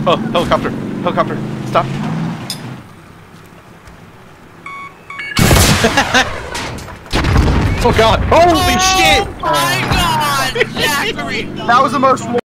Oh, helicopter. Helicopter. Stop. Oh god. Holy shit! Oh my god! Zachary! That was the most